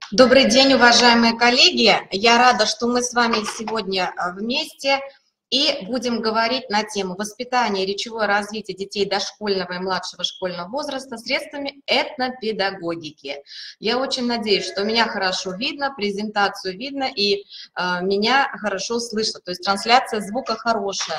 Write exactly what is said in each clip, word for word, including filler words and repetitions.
Добрый день, уважаемые коллеги! Я рада, что мы с вами сегодня вместе и будем говорить на тему воспитания и речевое развитие детей дошкольного и младшего школьного возраста средствами этнопедагогики. Я очень надеюсь, что меня хорошо видно, презентацию видно и э, меня хорошо слышно, то есть трансляция звука хорошая.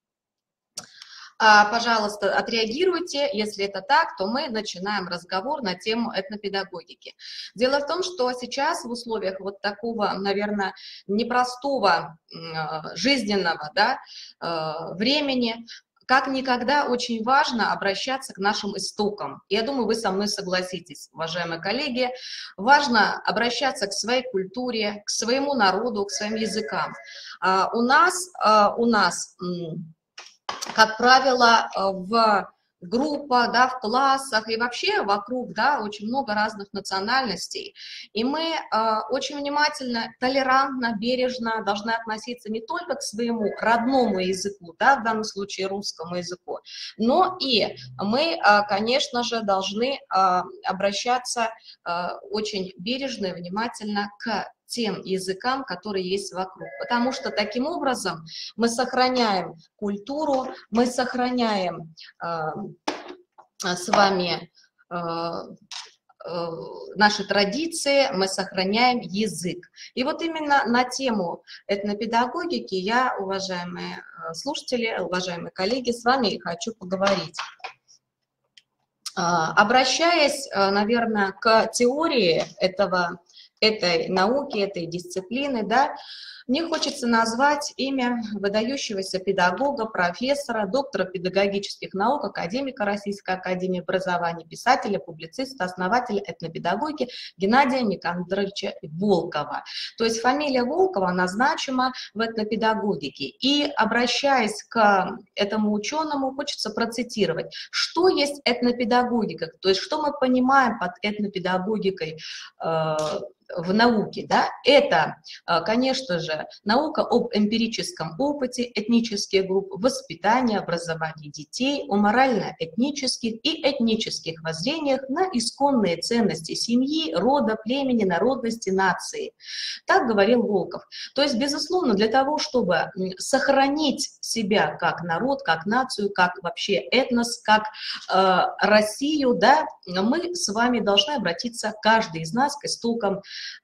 Пожалуйста, отреагируйте, если это так, то мы начинаем разговор на тему этнопедагогики. Дело в том, что сейчас в условиях вот такого, наверное, непростого жизненного, да, времени, как никогда очень важно обращаться к нашим истокам. Я думаю, вы со мной согласитесь, уважаемые коллеги. Важно обращаться к своей культуре, к своему народу, к своим языкам. У нас, у нас как правило, в группах, да, в классах и вообще вокруг, да, очень много разных национальностей. И мы э, очень внимательно, толерантно, бережно должны относиться не только к своему родному языку, да, в данном случае русскому языку, но и мы, э, конечно же, должны э, обращаться э, очень бережно и внимательно к тем языкам, которые есть вокруг, потому что таким образом мы сохраняем культуру, мы сохраняем э, с вами э, э, наши традиции, мы сохраняем язык. И вот именно на тему этнопедагогики я, уважаемые слушатели, уважаемые коллеги, с вами и хочу поговорить. Обращаясь, наверное, к теории этого этой науки, этой дисциплины, да, мне хочется назвать имя выдающегося педагога, профессора, доктора педагогических наук, академика Российской академии образования, писателя, публициста, основателя этнопедагогики Геннадия Никандровича Волкова. То есть фамилия Волкова, она значима в этнопедагогике. И обращаясь к этому ученому, хочется процитировать, что есть этнопедагогика, то есть что мы понимаем под этнопедагогикой э, в науке, да, это, конечно же, наука об эмпирическом опыте этнических групп, воспитании, образовании детей, о морально-этнических и этнических воззрениях на исконные ценности семьи, рода, племени, народности, нации. Так говорил Волков. То есть, безусловно, для того, чтобы сохранить себя как народ, как нацию, как вообще этнос, как э, Россию, да, мы с вами должны обратиться, каждый из нас, к истокам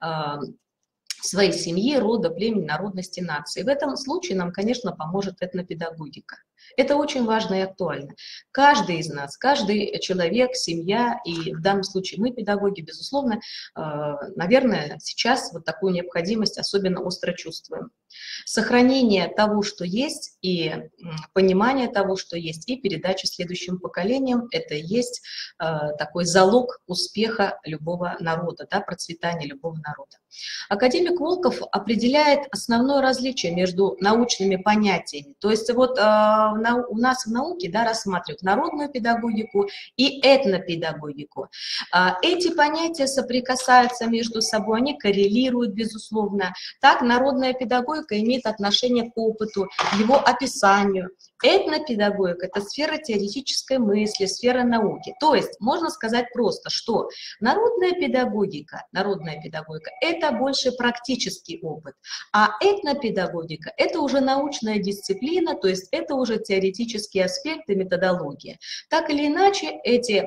своей семьи, рода, племени, народности, нации. В этом случае нам, конечно, поможет этнопедагогика. Это очень важно и актуально. Каждый из нас, каждый человек, семья, и в данном случае мы, педагоги, безусловно, наверное, сейчас вот такую необходимость особенно остро чувствуем. Сохранение того, что есть, и понимание того, что есть, и передача следующим поколениям – это и есть такой залог успеха любого народа, да, процветания любого народа. Академик Волков определяет основное различие между научными понятиями. То есть вот э, у нас в науке, да, рассматривают народную педагогику и этнопедагогику. Э, эти понятия соприкасаются между собой, они коррелируют, безусловно. Так, народная педагогика имеет отношение к опыту, его описанию. Этнопедагогика – это сфера теоретической мысли, сфера науки. То есть можно сказать просто, что народная педагогика, народная педагогика – это больше практический опыт, а этнопедагогика – это уже научная дисциплина, то есть это уже теоретические аспекты, методология. Так или иначе, эти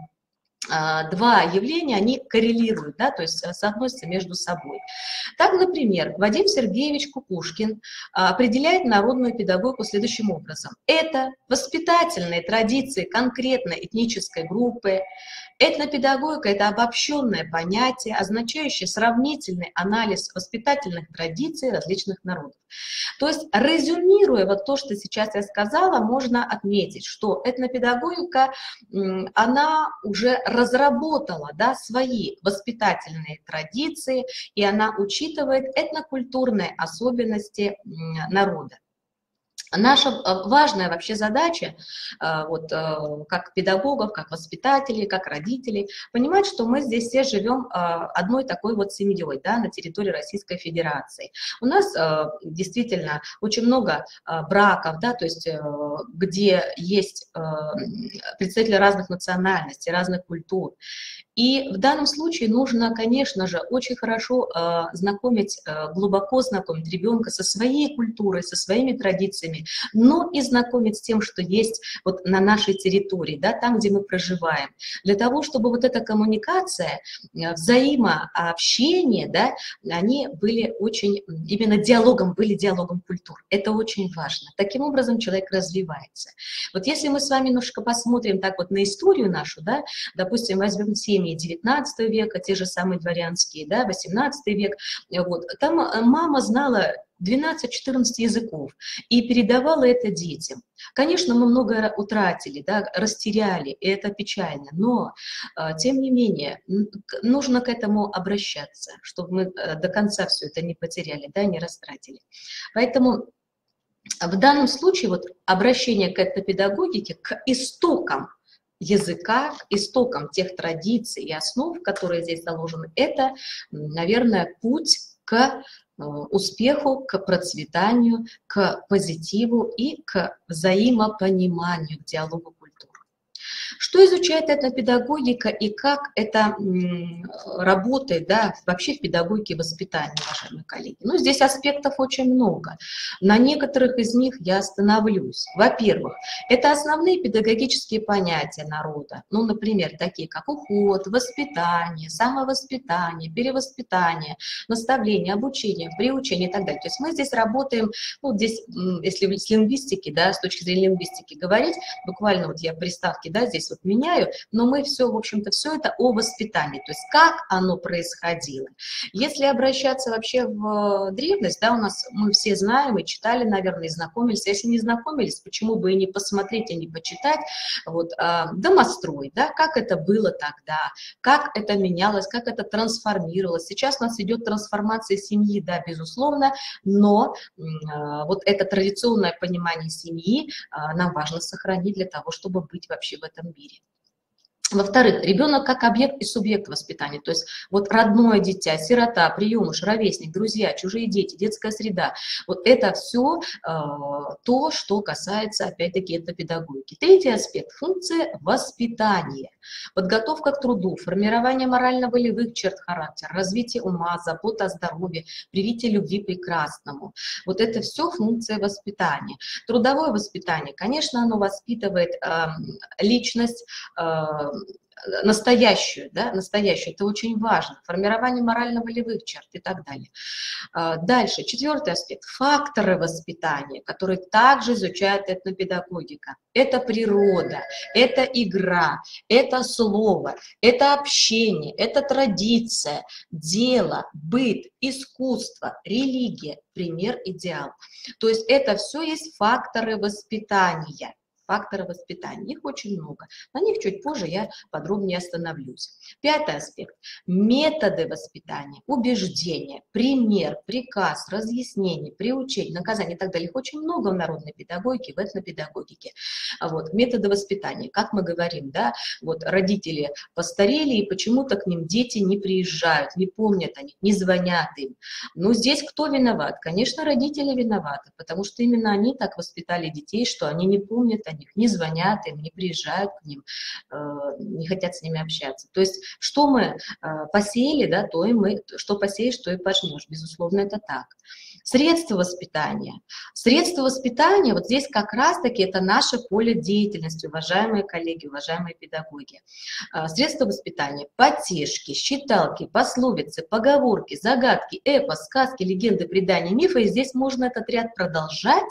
два явления, они коррелируют, да, то есть соотносятся между собой. Так, например, Вадим Сергеевич Кукушкин определяет народную педагогику следующим образом. Это воспитательные традиции конкретной этнической группы. Этнопедагогика – это обобщенное понятие, означающее сравнительный анализ воспитательных традиций различных народов. То есть, резюмируя вот то, что сейчас я сказала, можно отметить, что этнопедагогика, она уже разработала, да, свои воспитательные традиции, и она учитывает этнокультурные особенности народа. Наша важная вообще задача, вот, как педагогов, как воспитателей, как родителей, понимать, что мы здесь все живем одной такой вот семьей, да, на территории Российской Федерации. У нас действительно очень много браков, да, то есть где есть представители разных национальностей, разных культур. И в данном случае нужно, конечно же, очень хорошо э, знакомить, э, глубоко знакомить ребенка со своей культурой, со своими традициями, но и знакомить с тем, что есть вот на нашей территории, да, там, где мы проживаем, для того, чтобы вот эта коммуникация, э, взаимообщение, да, они были очень, именно диалогом, были диалогом культур. Это очень важно. Таким образом человек развивается. Вот если мы с вами немножко посмотрим так вот на историю нашу, да, допустим, возьмем семьи девятнадцатого века, те же самые дворянские, да, восемнадцатый век, вот, там мама знала двенадцать-четырнадцать языков и передавала это детям. Конечно, мы многое утратили, да, растеряли, и это печально, но, тем не менее, нужно к этому обращаться, чтобы мы до конца все это не потеряли, да, не растратили. Поэтому в данном случае вот обращение к этнопедагогике, к истокам языка, к истокам тех традиций и основ, которые здесь заложены, это, наверное, путь к успеху, к процветанию, к позитиву и к взаимопониманию, к диалогу культур. Что изучает этнопедагогика и как это работает, да, вообще в педагогике воспитания, уважаемые коллеги? Ну, здесь аспектов очень много. На некоторых из них я остановлюсь. Во-первых, это основные педагогические понятия народа. Ну, например, такие как уход, воспитание, самовоспитание, перевоспитание, наставление, обучение, приучение и так далее. То есть мы здесь работаем, ну, здесь, если с лингвистики, да, с точки зрения лингвистики говорить, буквально вот я приставки, да, здесь вот меняю, но мы все, в общем-то, все это о воспитании, то есть как оно происходило. Если обращаться вообще в древность, да, у нас мы все знаем и читали, наверное, и знакомились, если не знакомились, почему бы и не посмотреть, и не почитать, вот, а, домострой, да, как это было тогда, как это менялось, как это трансформировалось. Сейчас у нас идет трансформация семьи, да, безусловно, но а, вот это традиционное понимание семьи а, нам важно сохранить для того, чтобы быть вообще в этом мире. Во-вторых, ребенок как объект и субъект воспитания, то есть вот родное дитя, сирота, приемыш, ровесник, друзья, чужие дети, детская среда, вот это все э, то, что касается, опять-таки, этнопедагогики. Третий аспект – функция воспитания, подготовка к труду, формирование морально-волевых черт характера, развитие ума, забота о здоровье, привитие любви к прекрасному. Вот это все функция воспитания. Трудовое воспитание, конечно, оно воспитывает э, личность, э, настоящую, да, настоящую, это очень важно, формирование морально-волевых черт и так далее. Дальше, четвертый аспект, факторы воспитания, которые также изучает этнопедагогика. Это природа, это игра, это слово, это общение, это традиция, дело, быт, искусство, религия, пример, идеал. То есть это все есть факторы воспитания. Факторы воспитания. Их очень много. На них чуть позже я подробнее остановлюсь. Пятый аспект. Методы воспитания, убеждения, пример, приказ, разъяснение, приучение, наказание и так далее. Их очень много в народной педагогике, в этнопедагогике. Вот. Методы воспитания. Как мы говорим, да, вот родители постарели, и почему-то к ним дети не приезжают, не помнят о них, не звонят им. Но здесь кто виноват? Конечно, родители виноваты, потому что именно они так воспитали детей, что они не помнят о них, не звонят им, не приезжают к ним, не хотят с ними общаться. То есть, что мы посеяли, да, то и мы, что посеешь, то и пожнешь. Безусловно, это так. Средства воспитания. Средства воспитания, вот здесь как раз-таки это наше поле деятельности, уважаемые коллеги, уважаемые педагоги. Средства воспитания, потешки, считалки, пословицы, поговорки, загадки, эпос, сказки, легенды, предания, мифы. И здесь можно этот ряд продолжать.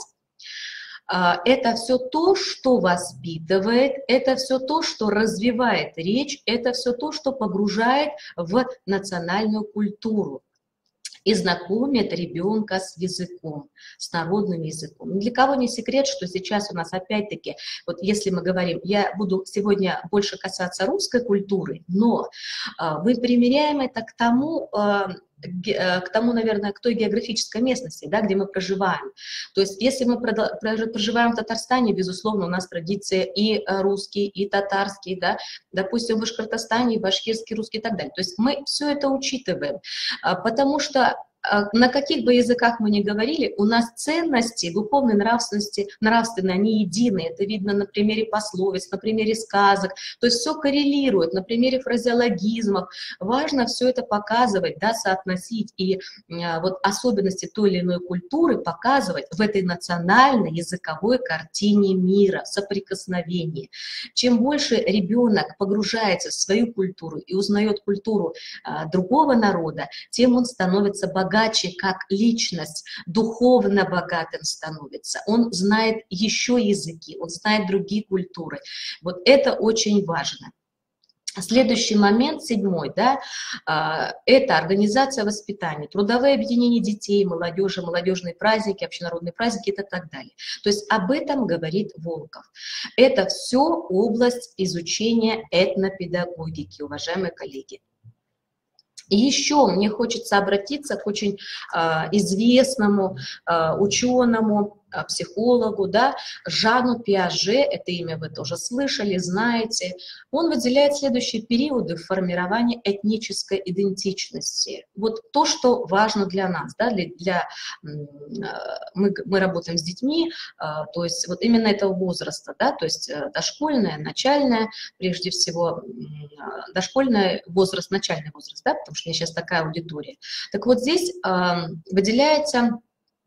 Это все то, что воспитывает, это все то, что развивает речь, это все то, что погружает в национальную культуру и знакомит ребенка с языком, с народным языком. Для кого не секрет, что сейчас у нас опять-таки, вот если мы говорим, я буду сегодня больше касаться русской культуры, но мы примеряем это к тому, к тому, наверное, к той географической местности, да, где мы проживаем. То есть, если мы проживаем в Татарстане, безусловно, у нас традиции и русские, и татарские, да, допустим, в Башкортостане, и башкирский, русский и так далее. То есть, мы все это учитываем, потому что на каких бы языках мы ни говорили, у нас ценности духовной нравственности, нравственные, они едины. Это видно на примере пословиц, на примере сказок. То есть все коррелирует, на примере фразеологизмов. Важно все это показывать, да, соотносить. И вот особенности той или иной культуры показывать в этой национальной языковой картине мира, соприкосновении. Чем больше ребенок погружается в свою культуру и узнает культуру а, другого народа, тем он становится богаче как личность, духовно богатым становится. Он знает еще языки, он знает другие культуры. Вот это очень важно. Следующий момент, седьмой, да, это организация воспитания, трудовые объединения детей, молодежи, молодежные праздники, общенародные праздники и так далее. То есть об этом говорит Волков. Это все область изучения этнопедагогики, уважаемые коллеги. И еще мне хочется обратиться к очень э, известному э, ученому, э, психологу, да, Жану Пиаже, это имя вы тоже слышали, знаете. Он выделяет следующие периоды в формировании этнической идентичности. Вот то, что важно для нас, да, для, для, э, мы, мы работаем с детьми, э, то есть вот именно этого возраста, да, то есть э, дошкольное, начальное, прежде всего, э, дошкольный возраст, начальный возраст, да, потому что у меня сейчас такая аудитория. Так вот здесь э, выделяется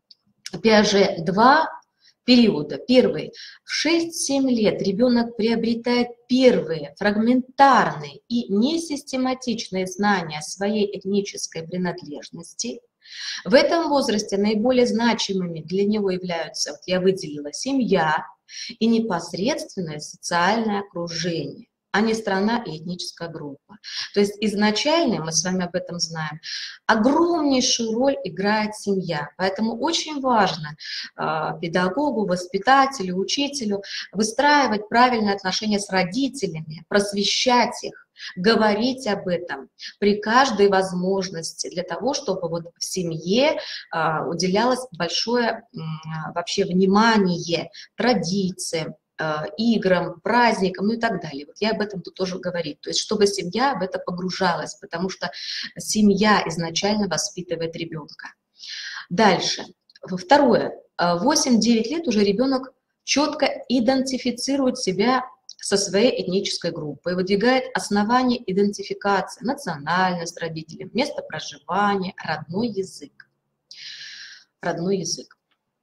Пиаже два периода. Первый. В шесть-семь лет ребенок приобретает первые фрагментарные и несистематичные знания своей этнической принадлежности. В этом возрасте наиболее значимыми для него являются, вот я выделила, семья и непосредственное социальное окружение, а не страна и этническая группа. То есть изначально, мы с вами об этом знаем, огромнейшую роль играет семья. Поэтому очень важно э, педагогу, воспитателю, учителю выстраивать правильные отношения с родителями, просвещать их, говорить об этом при каждой возможности, для того, чтобы вот в семье э, уделялось большое э, вообще внимание традициям, играм, праздникам, ну и так далее. Вот я об этом тут тоже говорю. То есть, чтобы семья в это погружалась, потому что семья изначально воспитывает ребенка. Дальше. Второе. восемь-девять лет уже ребенок четко идентифицирует себя со своей этнической группой, выдвигает основания идентификации, национальность родителей, место проживания, родной язык. Родной язык.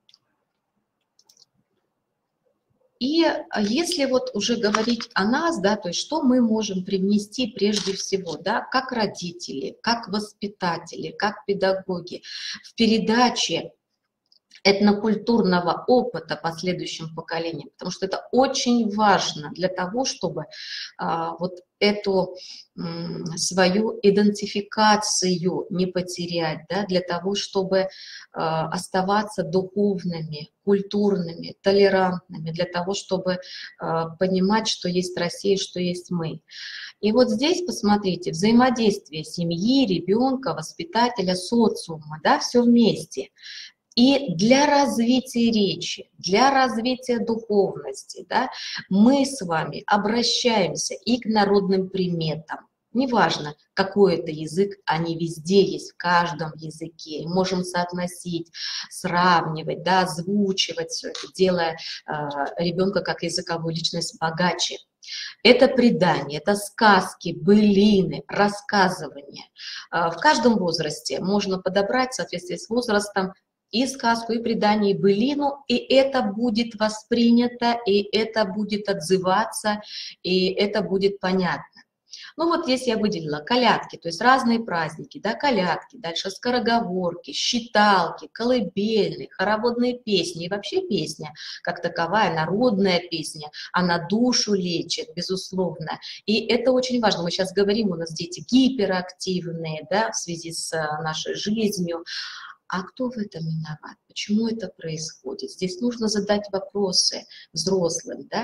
И если вот уже говорить о нас, да, то есть что мы можем привнести прежде всего, да, как родители, как воспитатели, как педагоги в передаче этнокультурного опыта последующим поколениям, потому что это очень важно для того, чтобы а, вот эту м, свою идентификацию не потерять, да, для того, чтобы а, оставаться духовными, культурными, толерантными, для того, чтобы а, понимать, что есть Россия, что есть мы. И вот здесь, посмотрите, взаимодействие семьи, ребенка, воспитателя, социума, да, все вместе. И для развития речи, для развития духовности, да, мы с вами обращаемся и к народным приметам. Неважно, какой это язык, они везде есть, в каждом языке. Можем соотносить, сравнивать, да, озвучивать все это, делая э, ребенка как языковую личность богаче. Это предания, это сказки, былины, рассказывания. Э, в каждом возрасте можно подобрать в соответствии с возрастом и сказку, и предание, и былину, и это будет воспринято, и это будет отзываться, и это будет понятно. Ну вот здесь я выделила колядки, то есть разные праздники, да, колядки, дальше скороговорки, считалки, колыбельные, хороводные песни, и вообще песня, как таковая, народная песня, она душу лечит, безусловно, и это очень важно. Мы сейчас говорим, у нас дети гиперактивные, да, в связи с нашей жизнью. А кто в этом виноват? Почему это происходит? Здесь нужно задать вопросы взрослым, да?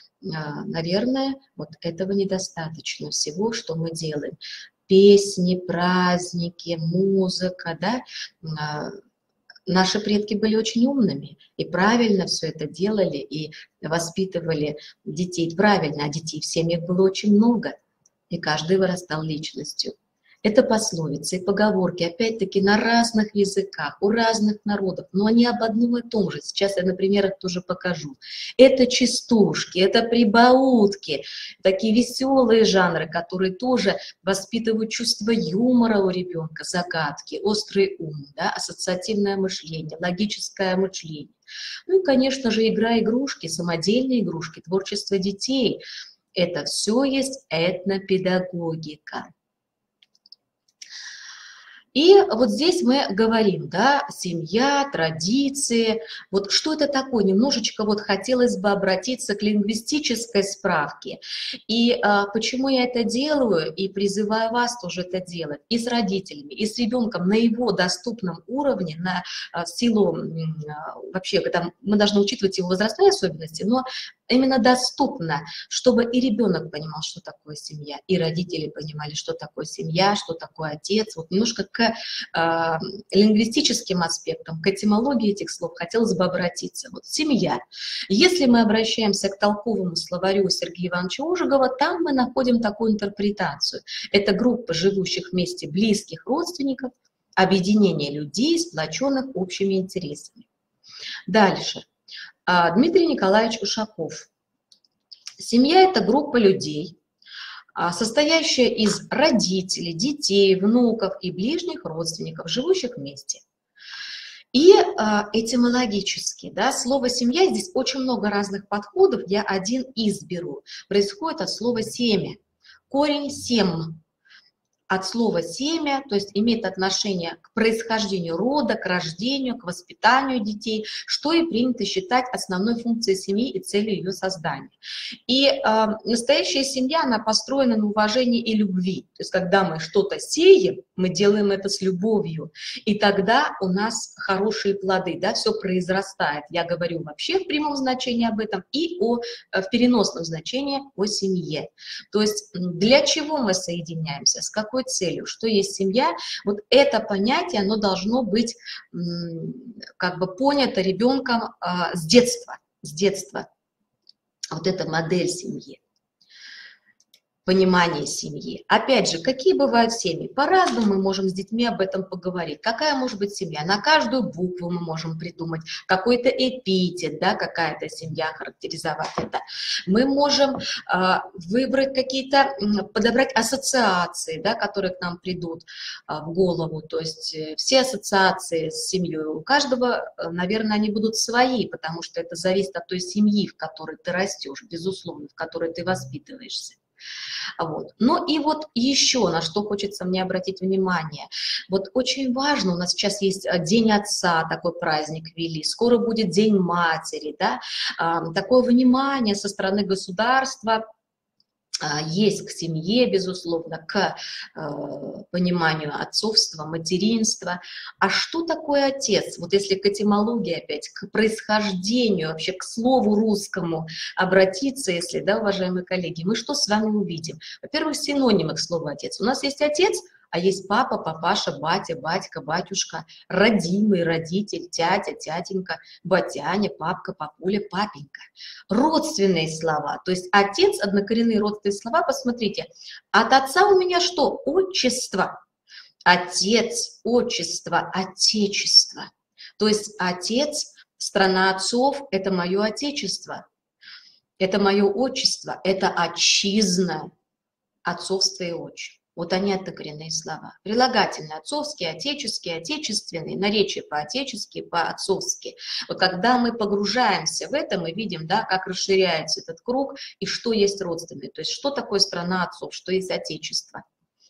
Наверное, вот этого недостаточно всего, что мы делаем. Песни, праздники, музыка, да? Наши предки были очень умными и правильно все это делали, и воспитывали детей правильно, а детей в семьях было очень много, и каждый вырастал личностью. Это пословицы и поговорки, опять-таки, на разных языках, у разных народов, но они об одном и том же. Сейчас я на примерах тоже покажу. Это частушки, это прибаутки, такие веселые жанры, которые тоже воспитывают чувство юмора у ребенка, загадки, острый ум, да, ассоциативное мышление, логическое мышление. Ну и, конечно же, игра-игрушки, самодельные игрушки, творчество детей. Это все есть этнопедагогика. И вот здесь мы говорим, да, семья, традиции, вот что это такое, немножечко вот хотелось бы обратиться к лингвистической справке. И а, почему я это делаю, и призываю вас тоже это делать, и с родителями, и с ребенком на его доступном уровне, на а, силу, а, вообще, когда мы должны учитывать его возрастные особенности, но именно доступно, чтобы и ребенок понимал, что такое семья, и родители понимали, что такое семья, что такое отец. Вот немножко к э, лингвистическим аспектам, к этимологии этих слов хотелось бы обратиться. Вот семья. Если мы обращаемся к толковому словарю Сергея Ивановича Ожегова, там мы находим такую интерпретацию. Это группа живущих вместе близких родственников, объединение людей, сплоченных общими интересами. Дальше. Дмитрий Николаевич Ушаков. Семья – это группа людей, состоящая из родителей, детей, внуков и ближних родственников, живущих вместе. И этимологически, да, слово «семья», здесь очень много разных подходов, я один из беру. Происходит от слова «семя». Корень «сем». От слова «семя», то есть имеет отношение к происхождению рода, к рождению, к воспитанию детей, что и принято считать основной функцией семьи и целью ее создания. И э, настоящая семья, она построена на уважении и любви. То есть когда мы что-то сеем, мы делаем это с любовью, и тогда у нас хорошие плоды, да, все произрастает. Я говорю вообще в прямом значении об этом и о, в переносном значении о семье. То есть для чего мы соединяемся, с какой целью, что есть семья, вот это понятие, оно должно быть как бы понято ребенком а, с детства, с детства. Вот эта модель семьи, понимание семьи. Опять же, какие бывают семьи? По-разному мы можем с детьми об этом поговорить. Какая может быть семья? На каждую букву мы можем придумать какой-то эпитет, да, какая-то семья, характеризовать это. Мы можем э, выбрать какие-то, подобрать ассоциации, да, которые к нам придут э, в голову. То есть э, все ассоциации с семьей у каждого, э, наверное, они будут свои, потому что это зависит от той семьи, в которой ты растешь, безусловно, в которой ты воспитываешься. Вот. Ну и вот еще на что хочется мне обратить внимание. Вот очень важно, у нас сейчас есть День Отца, такой праздник ввели, скоро будет День Матери, да? а, такое внимание со стороны государства есть к семье, безусловно, к э, пониманию отцовства, материнства. А что такое отец? Вот если к этимологии опять, к происхождению, вообще к слову русскому обратиться, если, да, уважаемые коллеги, мы что с вами увидим? Во-первых, синонимы к слову отец. У нас есть отец, а есть папа, папаша, батя, батька, батюшка, родимый, родитель, тятя, тятенька, батяня, папка, папуля, папенька. Родственные слова, то есть отец, однокоренные родственные слова, посмотрите, от отца у меня что? Отчество. Отец, отчество, отечество. То есть отец, страна отцов, это мое отечество, это мое отчество, это отчизна, отцовство и отчество. Вот они однокоренные слова. Прилагательные: отцовские, отеческие, отечественные, наречие по-отечески, по-отцовски. Вот когда мы погружаемся в это, мы видим, да, как расширяется этот круг и что есть родственные. То есть что такое страна отцов, что есть отечество.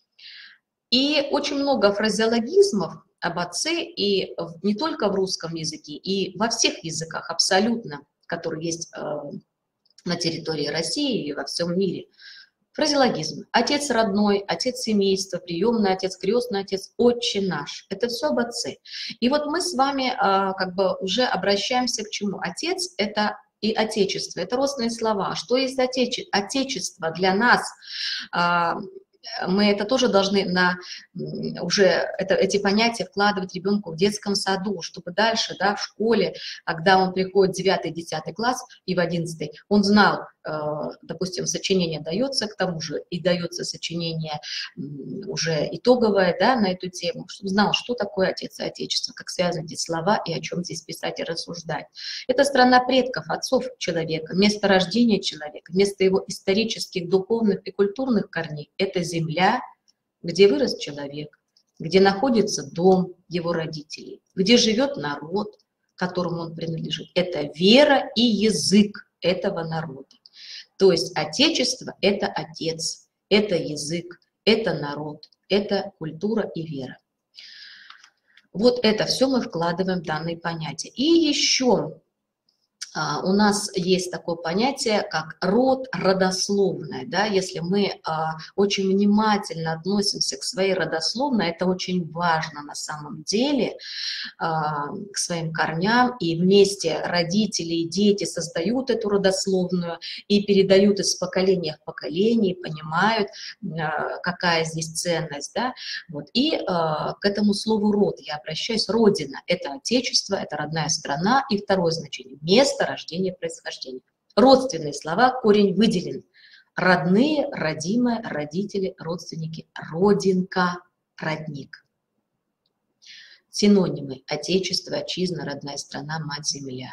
И очень много фразеологизмов об отце, и не только в русском языке, и во всех языках абсолютно, которые есть э, на территории России и во всем мире. Фразеологизм. Отец родной, отец семейства, приемный отец, крестный отец, отче наш. Это все об отце. И вот мы с вами а, как бы уже обращаемся к чему? Отец – это и отечество, это родственные слова. Что есть отече отечество для нас? А, мы это тоже должны на, уже это, эти понятия вкладывать ребенку в детском саду, чтобы дальше, да, в школе, когда он приходит в девятый-десятый класс и в одиннадцатый, он знал, допустим, сочинение дается, к тому же и дается сочинение уже итоговое, да, на эту тему, чтобы знал, что такое Отец и Отечество, как связаны эти слова и о чем здесь писать и рассуждать. Это страна предков, отцов человека, место рождения человека, место его исторических, духовных и культурных корней. Это земля, где вырос человек, где находится дом его родителей, где живет народ, которому он принадлежит. Это вера и язык этого народа. То есть Отечество – это отец, это язык, это народ, это культура и вера. Вот это все мы вкладываем в данные понятия. И еще а, у нас есть такое понятие, как род родословная. Да? Если мы а, очень внимательно относимся к своей родословной, это очень важно на самом деле, а, к своим корням, и вместе родители и дети создают эту родословную и передают из поколения в поколение, понимают, а, какая здесь ценность. Да? Вот. И а, к этому слову род я обращаюсь. Родина – это отечество, это родная страна. И второе значение – место рождения, происхождения. Родственные слова, корень выделен. Родные, родимые, родители, родственники, родинка, родник. Синонимы: отечество, отчизна, родная страна, мать-земля.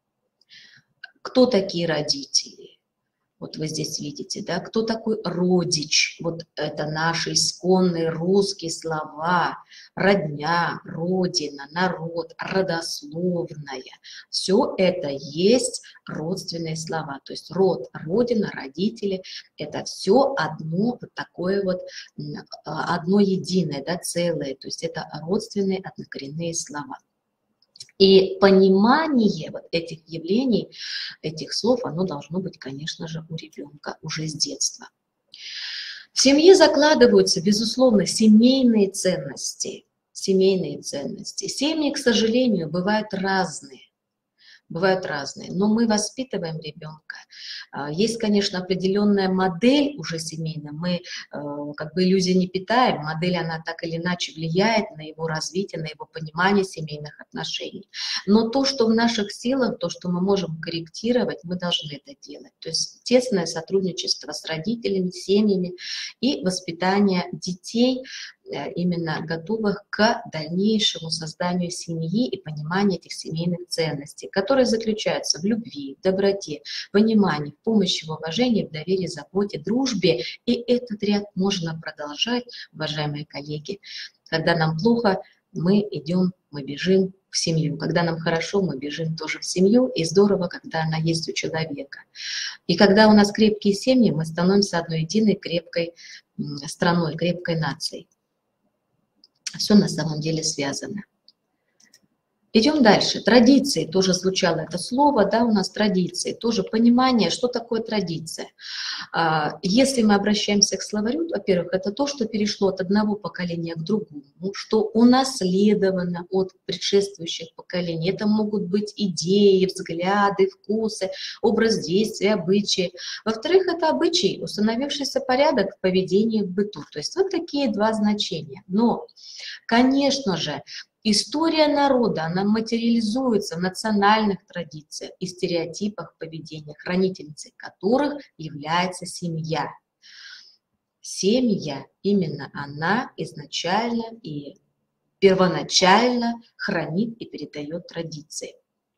Кто такие родители? Вот вы здесь видите, да? Кто такой родич? Вот это наши исконные русские слова. Родня, родина, народ, родословная. Все это есть родственные слова. То есть род, родина, родители – это все одно вот такое вот, одно единое, да, целое. То есть это родственные однокоренные слова. И понимание вот этих явлений, этих слов, оно должно быть, конечно же, у ребенка уже с детства. В семье закладываются, безусловно, семейные ценности. Семейные ценности. Семьи, к сожалению, бывают разные. Бывают разные, но мы воспитываем ребенка. Есть, конечно, определенная модель уже семейная, мы как бы иллюзии не питаем, модель, она так или иначе влияет на его развитие, на его понимание семейных отношений. Но то, что в наших силах, то, что мы можем корректировать, мы должны это делать. То есть тесное сотрудничество с родителями, семьями и воспитание детей, именно готовых к дальнейшему созданию семьи и пониманию этих семейных ценностей, которые заключаются в любви, в доброте, понимании, в помощи, в уважении, в доверии, заботе, дружбе. И этот ряд можно продолжать, уважаемые коллеги. Когда нам плохо, мы идем, мы бежим в семью. Когда нам хорошо, мы бежим тоже в семью. И здорово, когда она есть у человека. И когда у нас крепкие семьи, мы становимся одной единой крепкой страной, крепкой нацией. Все на самом деле связано. Идем дальше. Традиции. Тоже звучало это слово, да, у нас традиции. Тоже понимание, что такое традиция. Если мы обращаемся к словарю, во-первых, это то, что перешло от одного поколения к другому, что унаследовано от предшествующих поколений. Это могут быть идеи, взгляды, вкусы, образ действия, обычаи. Во-вторых, это обычаи, установившийся порядок поведения в быту. То есть вот такие два значения. Но, конечно же, история народа, она материализуется в национальных традициях и стереотипах поведения, хранительницей которых является семья. Семья, именно она изначально и первоначально хранит и передает традиции.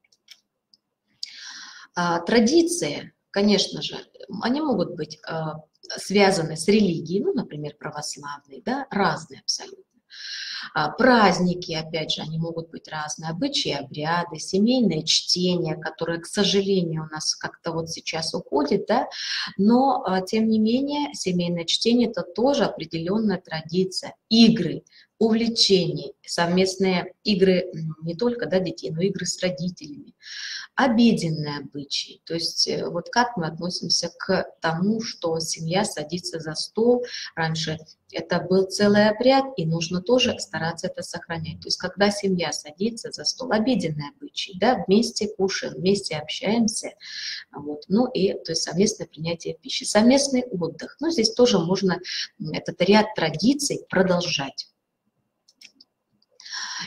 А, традиции, конечно же, они могут быть а, связаны с религией, ну, например, православные, да, разные абсолютно. Праздники, опять же, они могут быть разные, обычаи, обряды, семейное чтение, которое, к сожалению, у нас как-то вот сейчас уходит, да, но, тем не менее, семейное чтение – это тоже определенная традиция, игры, увлечений, совместные игры не только, да, детей, но игры с родителями, обеденные обычаи, то есть вот как мы относимся к тому, что семья садится за стол. Раньше это был целый обряд, и нужно тоже стараться это сохранять. То есть когда семья садится за стол, обеденные обычаи, да, вместе кушаем, вместе общаемся, вот, ну и то есть совместное принятие пищи, совместный отдых. Ну, здесь тоже можно этот ряд традиций продолжать.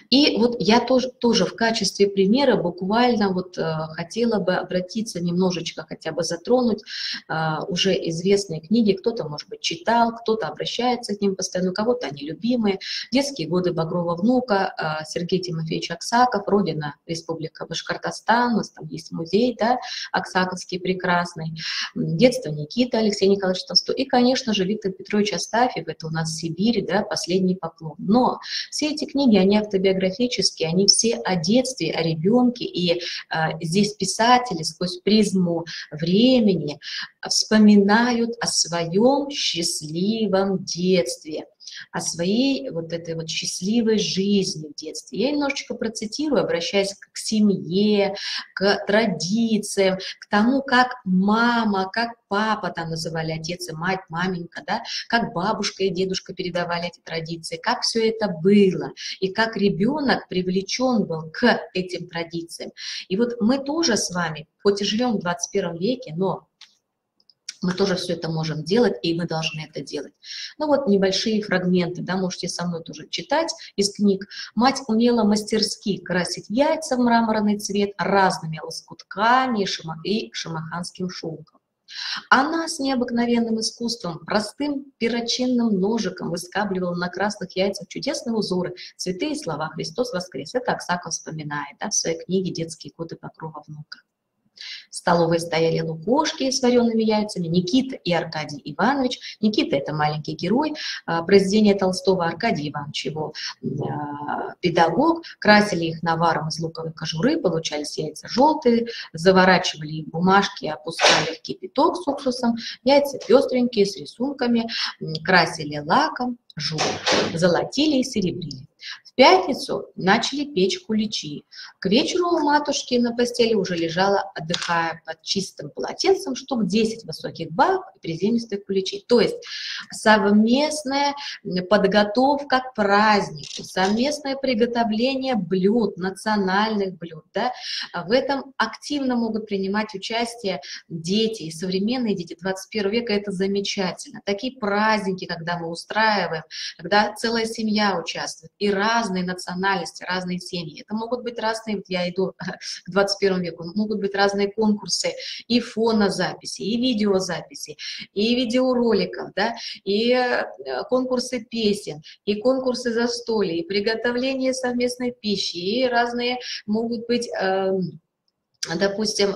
И вот я тоже, тоже в качестве примера буквально вот э, хотела бы обратиться немножечко, хотя бы затронуть э, уже известные книги. Кто-то, может быть, читал, кто-то обращается к ним постоянно, у кого-то они любимые. «Детские годы Багрова внука», э, Сергей Тимофеевич Аксаков, родина Республика Башкортостан, у нас там есть музей, да, Аксаковский прекрасный. «Детство Никиты» Алексей Николаевич Толстой. И, конечно же, Виктор Петрович Астафьев, это у нас Сибирь, да, «Последний поклон». Но все эти книги, они автобиографические, они все о детстве, о ребенке, и а, здесь писатели сквозь призму времени вспоминают о своем счастливом детстве, о своей вот этой вот счастливой жизни в детстве. Я немножечко процитирую, обращаясь к семье, к традициям, к тому, как мама, как папа, там называли отец и мать, маменька, да, как бабушка и дедушка передавали эти традиции, как все это было, и как ребенок привлечен был к этим традициям. И вот мы тоже с вами, хоть и живем в двадцать первом веке, но мы тоже все это можем делать, и мы должны это делать. Ну вот небольшие фрагменты, да, можете со мной тоже читать из книг. Мать умела мастерски красить яйца в мраморный цвет разными лоскутками и шамаханским шелком. Она с необыкновенным искусством, простым перочинным ножиком выскабливала на красных яйцах чудесные узоры, цветы и слова «Христос воскрес». Это Аксаков вспоминает, да, в своей книге «Детские годы Багрова внука». В столовой стояли лукошки с вареными яйцами, Никита и Аркадий Иванович. Никита – это маленький герой произведения Толстого, Аркадий Иванович, его педагог. Красили их наваром из луковой кожуры, получались яйца желтые, заворачивали их в бумажки, опускали в кипяток с уксусом. Яйца пестренькие, с рисунками, красили лаком, желтым, золотили и серебрили. В пятницу начали печь куличи. К вечеру у матушки на постели уже лежала, отдыхая под чистым полотенцем, штук десять высоких баб и приземистых куличей. То есть совместная подготовка к празднику, совместное приготовление блюд, национальных блюд. Да? В этом активно могут принимать участие дети, и современные дети двадцать первого века. Это замечательно. Такие праздники, когда мы устраиваем, когда целая семья участвует, и разные национальности, разные семьи. Это могут быть разные, вот я иду к двадцать первому веку, могут быть разные конкурсы и фонозаписи, и видеозаписи, и видеороликов, да, и конкурсы песен, и конкурсы застолья, и приготовление совместной пищи, и разные могут быть... Э допустим,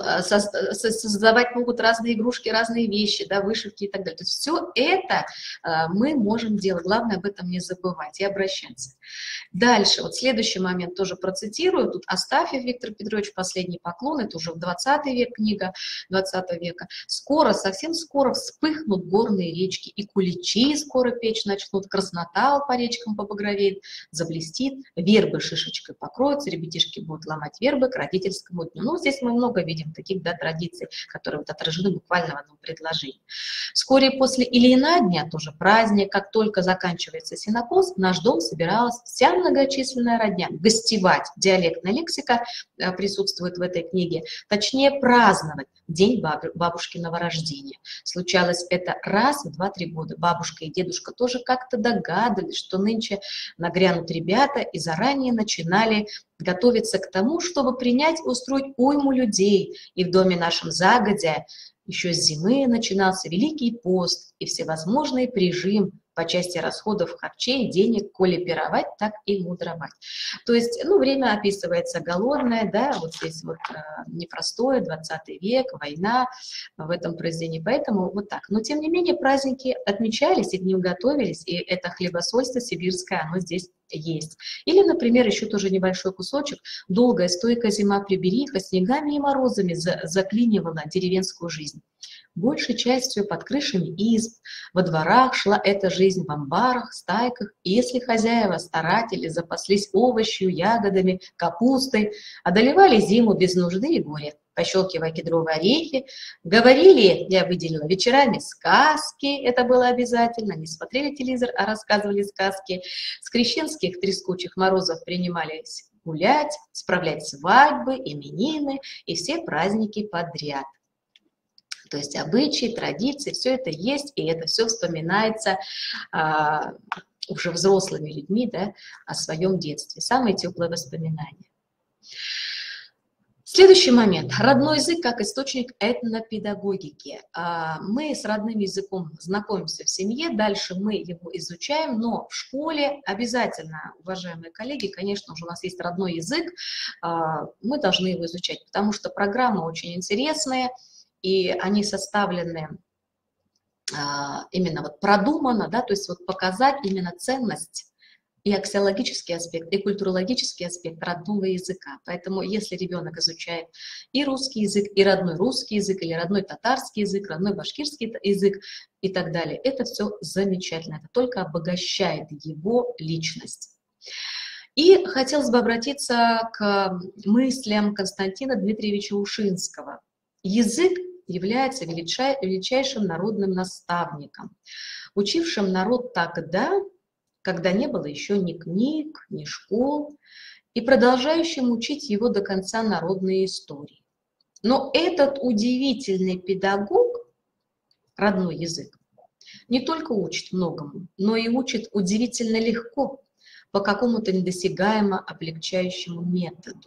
создавать могут разные игрушки, разные вещи, да, вышивки и так далее. То есть все это мы можем делать, главное об этом не забывать и обращаться. Дальше, вот следующий момент тоже процитирую, тут Астафьев Виктор Петрович «Последний поклон», это уже в двадцатый век книга, двадцатого века. «Скоро, совсем скоро вспыхнут горные речки, и куличи скоро печь начнут, краснота по речкам побагровеет, заблестит, вербы шишечкой покроются, ребятишки будут ломать вербы к родительскому дню». Ну, здесь мы много видим таких, да, традиций, которые вот отражены буквально в одном предложении. Вскоре после Ильина дня, тоже праздник, как только заканчивается сенокос, в наш дом собиралась вся многочисленная родня. Гостевать, диалектная лексика присутствует в этой книге, точнее праздновать день бабушкиного рождения. Случалось это раз в два-три года. Бабушка и дедушка тоже как-то догадывались, что нынче нагрянут ребята, и заранее начинали готовиться к тому, чтобы принять и устроить уйму людей. И в доме нашем загодя еще с зимы начинался Великий пост и всевозможный прижим по части расходов харчей, денег, коли пировать, так и мудровать. То есть, ну, время описывается голодное, да, вот здесь вот э, непростое, двадцатый век, война в этом произведении, поэтому вот так. Но, тем не менее, праздники отмечались, и к ним готовились, и это хлебосольство сибирское, оно здесь есть. Или, например, еще тоже небольшой кусочек. Долгая стойкая зима прибериха снегами и морозами заклинивала деревенскую жизнь. Большей частью под крышами изб, во дворах шла эта жизнь в амбарах, стайках, и если хозяева, старатели запаслись овощью, ягодами, капустой, одолевали зиму без нужды и горя, пощелкивая кедровые орехи, говорили, я выделила, вечерами сказки, это было обязательно, не смотрели телевизор, а рассказывали сказки, с крещенских трескучих морозов принимались гулять, справлять свадьбы, именины и все праздники подряд. То есть обычаи, традиции, все это есть, и это все вспоминается а, уже взрослыми людьми, да, о своем детстве. Самые теплые воспоминания. Следующий момент. Родной язык как источник этнопедагогики. Мы с родным языком знакомимся в семье, дальше мы его изучаем, но в школе обязательно, уважаемые коллеги, конечно же, у нас есть родной язык, мы должны его изучать, потому что программы очень интересные, и они составлены именно вот продуманно, да, то есть вот показать именно ценность и аксиологический аспект, и культурологический аспект родного языка. Поэтому если ребенок изучает и русский язык, и родной русский язык, или родной татарский язык, родной башкирский язык и так далее, это все замечательно, это только обогащает его личность. И хотелось бы обратиться к мыслям Константина Дмитриевича Ушинского. Язык является величайшим народным наставником, учившим народ тогда, когда не было еще ни книг, ни школ, и продолжающим учить его до конца народной истории. Но этот удивительный педагог, родной язык, не только учит многому, но и учит удивительно легко, по какому-то недосягаемо облегчающему методу.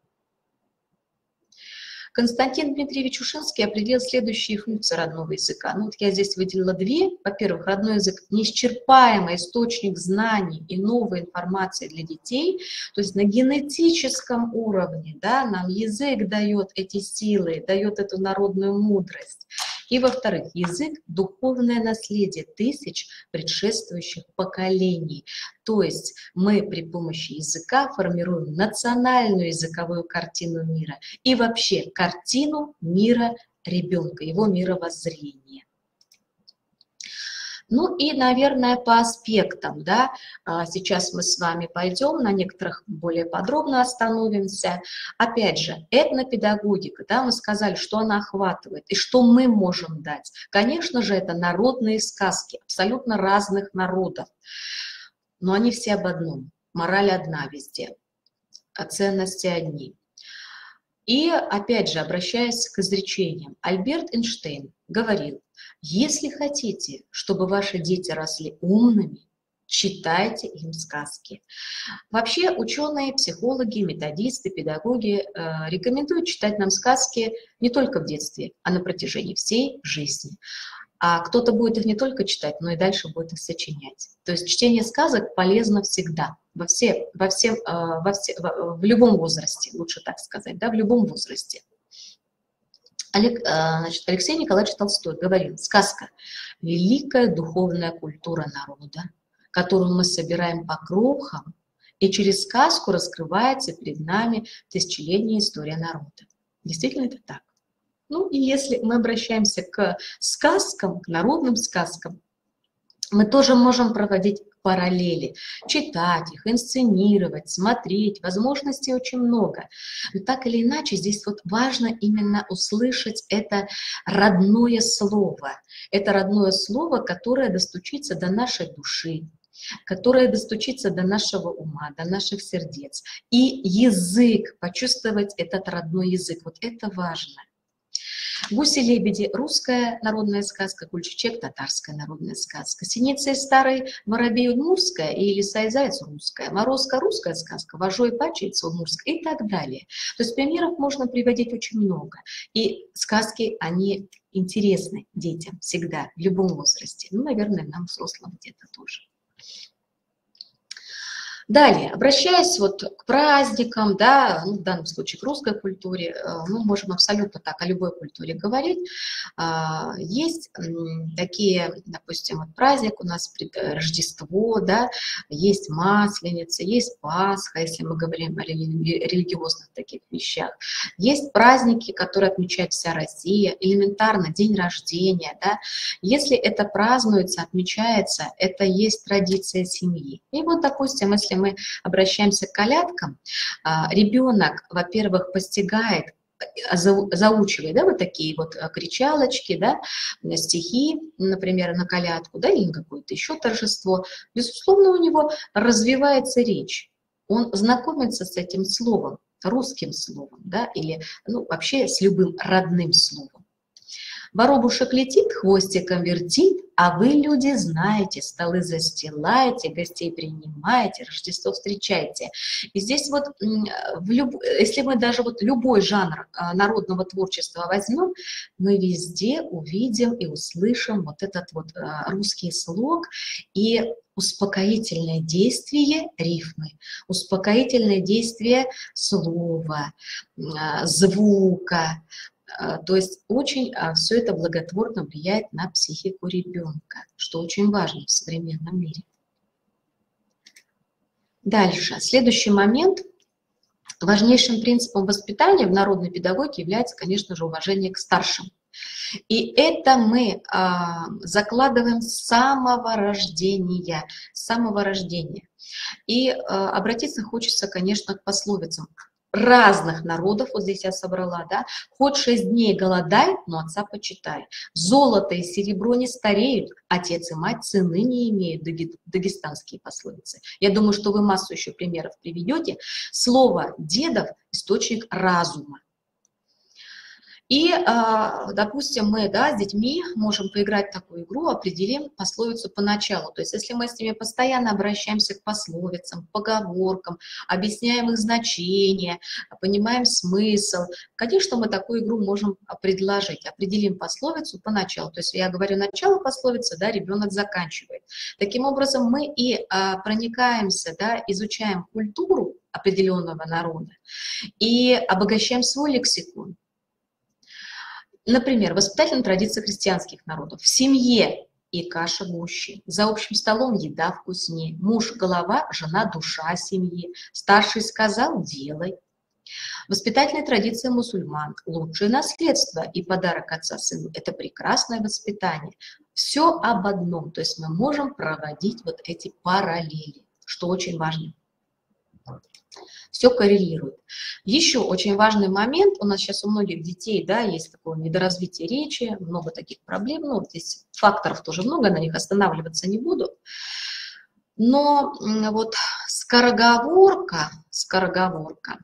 Константин Дмитриевич Ушинский определил следующие функции родного языка. Ну, вот я здесь выделила две. Во-первых, родной язык – неисчерпаемый источник знаний и новой информации для детей. То есть на генетическом уровне, да, нам язык дает эти силы, дает эту народную мудрость. И, во-вторых, язык – духовное наследие тысяч предшествующих поколений. То есть мы при помощи языка формируем национальную языковую картину мира и вообще картину мира ребенка, его мировоззрения. Ну и, наверное, по аспектам, да, сейчас мы с вами пойдем, на некоторых более подробно остановимся. Опять же, этнопедагогика, да, мы сказали, что она охватывает и что мы можем дать. Конечно же, это народные сказки абсолютно разных народов, но они все об одном, мораль одна везде, а ценности одни. И, опять же, обращаясь к изречениям, Альберт Эйнштейн говорил: если хотите, чтобы ваши дети росли умными, читайте им сказки. Вообще ученые, психологи, методисты, педагоги э, рекомендуют читать нам сказки не только в детстве, а на протяжении всей жизни. А кто-то будет их не только читать, но и дальше будет их сочинять. То есть чтение сказок полезно всегда, во все, во все, э, во все, в, в любом возрасте, лучше так сказать, да, в любом возрасте. Значит, Алексей Николаевич Толстой говорил: сказка – великая духовная культура народа, которую мы собираем по крохам, и через сказку раскрывается перед нами тысячелетняя история народа. Действительно, это так. Ну и если мы обращаемся к сказкам, к народным сказкам, мы тоже можем проводить параллели, читать их, инсценировать, смотреть, возможностей очень много. Но так или иначе, здесь вот важно именно услышать это родное слово. Это родное слово, которое достучится до нашей души, которое достучится до нашего ума, до наших сердец. И язык, почувствовать этот родной язык, вот это важно. «Гуси-лебеди» – русская народная сказка, «Кульчичек» – татарская народная сказка, «Синица и старый воробей» – удмуртская, и «Лиса и заяц» – русская, «Морозко» – русская сказка, «Вожой и пачерица» – удмуртская и так далее. То есть примеров можно приводить очень много. И сказки, они интересны детям всегда, в любом возрасте. Ну, наверное, нам, взрослым, где-то тоже. Далее, обращаясь вот к праздникам, да, ну, в данном случае к русской культуре, мы можем абсолютно так о любой культуре говорить. Есть такие, допустим, вот праздник у нас Рождество, да, есть Масленица, есть Пасха, если мы говорим о религиозных таких вещах. Есть праздники, которые отмечает вся Россия, элементарно день рождения, да. Если это празднуется, отмечается, это есть традиция семьи. И вот, допустим, если мы обращаемся к колядкам, ребенок, во-первых, постигает, заучивает, да, вот такие вот кричалочки, да, стихи, например, на колядку, да, или на какое-то еще торжество, безусловно, у него развивается речь. Он знакомится с этим словом, русским словом, да, или, ну, вообще с любым родным словом. Воробушек летит, хвостиком вертит, А вы, люди, знаете, столы застилаете, гостей принимаете, Рождество встречаете. И здесь вот, в люб... если мы даже вот любой жанр народного творчества возьмем, мы везде увидим и услышим вот этот вот русский слог и успокоительное действие рифмы, успокоительное действие слова, звука. То есть очень все это благотворно влияет на психику ребенка, что очень важно в современном мире. Дальше. Следующий момент. Важнейшим принципом воспитания в народной педагогике является, конечно же, уважение к старшим. И это мы а, закладываем с самого рождения, с самого рождения. И а, обратиться хочется, конечно, к пословицам разных народов, вот здесь я собрала, да, хоть шесть дней голодай, но отца почитай. Золото и серебро не стареют, отец и мать цены не имеют, дагестанские пословицы. Я думаю, что вы массу еще примеров приведете. Слово дедов – источник разума. И, допустим, мы, да, с детьми можем поиграть в такую игру, определим пословицу поначалу. То есть если мы с ними постоянно обращаемся к пословицам, поговоркам, объясняем их значение, понимаем смысл, конечно, мы такую игру можем предложить. Определим пословицу поначалу. То есть я говорю начало пословицы, да, ребенок заканчивает. Таким образом мы и проникаемся, да, изучаем культуру определенного народа и обогащаем свой лексикон. Например, воспитательная традиция христианских народов. В семье и каша гуще, за общим столом еда вкуснее, муж – голова, жена – душа семьи, старший сказал – делай. Воспитательная традиция мусульман. Лучшее наследство и подарок отца сыну – это прекрасное воспитание. Все об одном, то есть мы можем проводить вот эти параллели, что очень важно. Все коррелирует. Еще очень важный момент, у нас сейчас у многих детей, да, есть такое недоразвитие речи, много таких проблем, ну, вот здесь факторов тоже много, на них останавливаться не буду. Но вот скороговорка, скороговорка,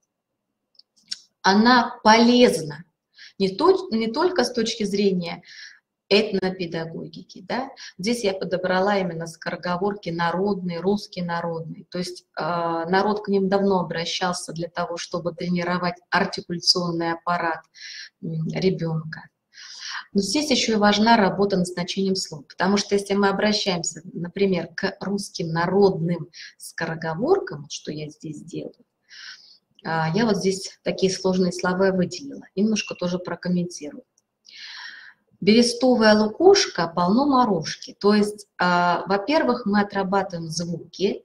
она полезна не, то, не только с точки зрения этнопедагогики, да? Здесь я подобрала именно скороговорки народные, русские народные. То есть э, народ к ним давно обращался для того, чтобы тренировать артикуляционный аппарат э, ребенка. Но здесь еще и важна работа над значением слов, потому что если мы обращаемся, например, к русским народным скороговоркам, что я здесь делаю, э, я вот здесь такие сложные слова выделила, немножко тоже прокомментирую. Берестовая лукошка полно морожки. То есть, э, во-первых, мы отрабатываем звуки,